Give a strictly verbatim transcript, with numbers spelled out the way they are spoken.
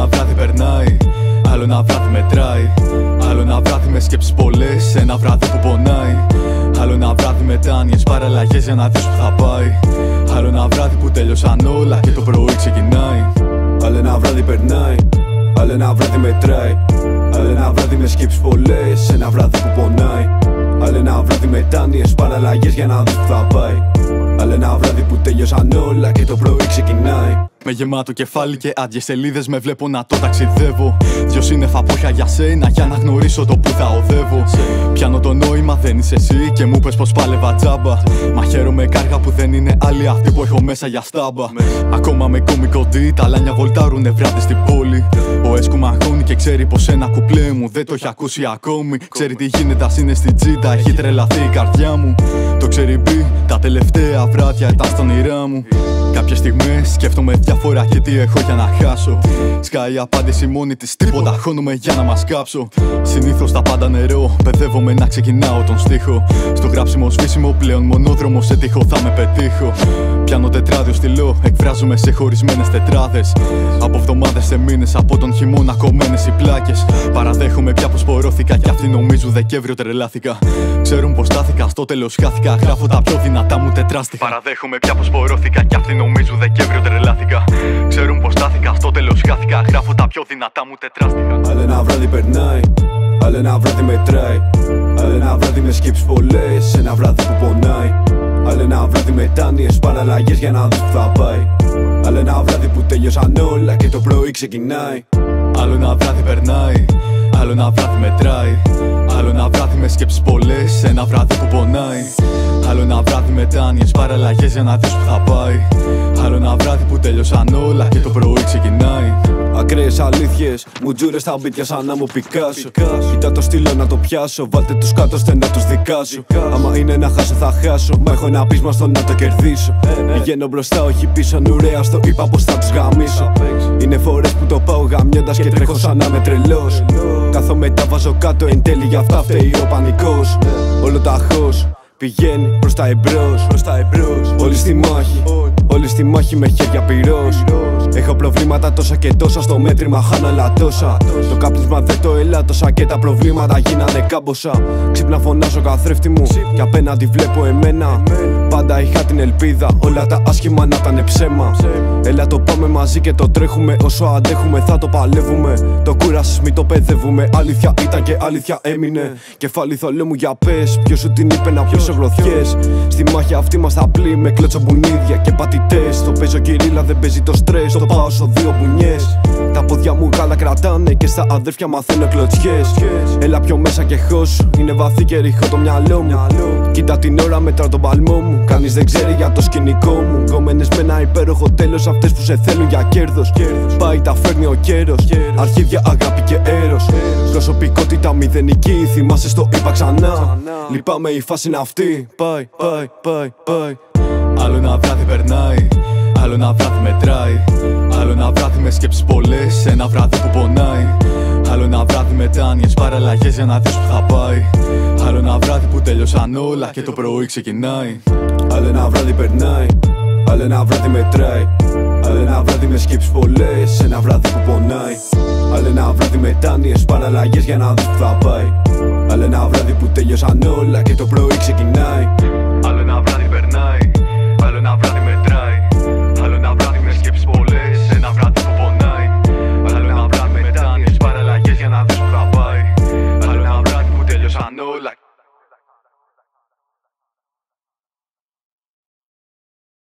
ένα βράδυ περνάει, άλλο ένα βράδυ μετράει. Άλλο ένα βράδυ με σκέψεις πολλές, ένα βράδυ που πονάει. Άλλο ένα βράδυ μετάνοιες, παραλλαγές για να δεις που θα πάει. Άλλο ένα βράδυ που τέλειωσαν όλα και το πρωί ξεκινάει. Άλλο ένα βράδυ περνάει, άλλο ένα βράδυ μετράει. Άλλο ένα βράδυ με σκέψεις πολλές, ένα βράδυ που πονάει. Άλλο ένα βράδυ μετάνοιες, παραλλαγές για να δεις που θα πάει. Άλλο ένα βράδυ που τέλειωσαν όλα και το πρωί ξεκινάει. Με γεμάτο κεφάλι και άδειες σελίδες με βλέπω να το ταξιδεύω. Δυο σύννεφα πόχια για σένα για να γνωρίσω το που θα οδεύω. Πιάνω το νόημα, δεν είσαι εσύ και μου πες πως πάλευα τζάμπα. Μα χαίρομαι κάργα που δεν είναι άλλη αυτή που έχω μέσα για στάμπα. Ακόμα με κόμικο ντύ, τα λάνια βολτάρουνε βράδυ στην πόλη. Ο Έσκου μαγώνει και ξέρει πως ένα κουπλέ μου δεν το έχει ακούσει ακόμη. Ξέρει τι γίνεται, ας είναι στην τζίτα, έχει τρελαθεί η καρδιά μου. Το ξέρει μπει, τα τελευταία βράδια ήταν στα όνειρά μου. Κάποιες στιγμές σκέφτομαι διάφορα και τι έχω για να χάσω. Σκάει η απάντηση μόνη της, τίποτα χώνομαι για να μας κάψω. Συνήθως τα πάντα νερό, παιδεύομαι να ξεκινάω τον στίχο. Στο γράψιμο σβήσιμο πλέον μονόδρομο σε τείχο θα με πετύχω. Πιάνω τετράδιο στυλό, εκφράζομαι σε χωρισμένες τετράδες. Από εβδομάδες σε μήνες, από τον χειμώνα κομμένες οι πλάκες. Παραδέχομαι πια πως πορώθηκα κι αυτοί νομίζουν Δεκέμβριο τρελάθηκα. Ξέρουν πως στάθηκα, στο τέλος χάθηκα. Γράφω τα πιο δυνατά μου τετράστιχα. Παραδέχομαι πια πως πορώθηκα κι αυτοί νομίζουν Δεκέμβριο τρελάθηκα. Ξέρουν πως στάθηκα, στο τέλος χάθηκα. Γράφω τα πιο δυνατά μου τετράστιχα. Άλλο ένα βράδυ περνάει, άλλο ένα βράδυ μετράει. Άλλο ένα βράδυ με σκέψεις πολλές, ένα βράδυ που πονάει. Άλλο ένα βράδυ μετάνοιες, παραλλαγές για να δεις που θα πάει. Άλλο ένα βράδυ που τέλειωσαν όλα και το πρωί ξεκινάει. Άλλο ένα βράδυ περνάει, άλλο ένα βράδυ μετράει. Άλλο ένα βράδυ με σκέψεις πολλές, ένα βράδυ που πονάει. Άλλο ένα βράδυ μετάνοιες, παραλλαγές για να δεις που θα πάει. Άλλο ένα βράδυ που τέλειωσαν όλα και το πρωί ξεκινάει. Ακραίες αλήθειες, μουτζούρες στα μπίτια σαν να μου πικάσω. Κοίτα το στυλό να το πιάσω, βάλτε τους κάτω ώστε να τους δικάσω. Άμα είναι να χάσω θα χάσω, μα έχω ένα πείσμα στο να το κερδίσω. Πηγαίνω μπροστά όχι πίσω, νουρέα στο είπα πως θα τους γαμίσω. Είναι φορές που το πάω γαμιώντας και τρέχω σαν να είμαι τρελός. Κάθομαι τα βάζω κάτω εν τέλει, γι' αυτά φταίει ο πανικός. Όλο τα χως πηγαίνει προς τα εμπρός, προς τα εμπρός. Όλοι στη μάχη, όλοι στη μάχη με χέρια πυρός. Έχω προβλήματα τόσα και τόσα, στο μέτρημα χάνω άλλα τόσα. Το κάπνισμα δεν το ελάττωσα και τα προβλήματα γίνανε κάμποσα. Ξύπνα φωνάζω καθρέφτη μου και απέναντι βλέπω εμένα. Πάντα είχα την ελπίδα όλα τα άσχημα να ήταν ψέμα. Έλα το πάμε μαζί και το τρέχουμε, όσο αντέχουμε θα το παλεύουμε. Το κούρασες μη το παιδεύουμε, αλήθεια ήταν και αλήθεια έμεινε. Κεφάλι θολό μου για πες, ποιος σου την είπε να πιώσω γροθιές. Στη μάχη αυτή μας θα πλή με κλωτσομπουνίδια και πατητές. Το παίζω κυρίλα δεν παίζει το στρες, το πάω στο δύο μπουνιές. Τα πόδια μου γάλα κρατάνε και στα αδέρφια μαθαίνω κλωτσιές. Έλα πιο μέσα και χώσου, είναι βαθύ και ριχώ το μυαλό μου. Κοίτα την ώρα μετράω τον παλμό μου, κανείς δεν ξέρει για το σκηνικό μου. Γκόμενες με ένα υπέροχο τέλος, αυτές που σε θέλουν για κέρδος. Πάει τα φέρνει ο καιρός, αρχίδια αγάπη και έρος. Προσωπικότητα μηδενική, θυμάσαι στο είπα ξανά. Λυπάμαι η φάση είναι αυτή, πάει, πάει, πάει, πάει. Άλλο ένα βράδυ περνάει, άλλο ένα βράδυ μετράει. Άλλο ένα βράδυ με σκέψεις πολλές, ένα βράδυ που πονάει. Άλλο ένα βράδυ μετάνοιες, παραλλαγές για να δεις που θα πάει. Άλλο ένα βράδυ που τέλειωσαν όλα και το πρωί ξεκινάει. Άλλο ένα βράδυ περνάει, άλλο ένα βράδυ μετράει. Άλλο ένα βράδυ με σκέψεις πολλές, ένα βράδυ που πονάει. Άλλο ένα βράδυ μετάνοιες, παραλλαγές για να δεις που θα πάει. Άλλο ένα βράδυ που τέλειωσαν όλα και το πρωί ξεκινάει. Άλλο ένα βράδυ περνάει, άλλο ένα βράδυ μετράει. Άλλο ένα βράδυ με σκέψεις πολλές, ένα βράδυ που πονάει. Άλλο ένα βράδυ μετάνοιες, παραλλαγές για να δεις που θα πάει. Άλλο ένα βράδυ που τέλειωσαν όλα.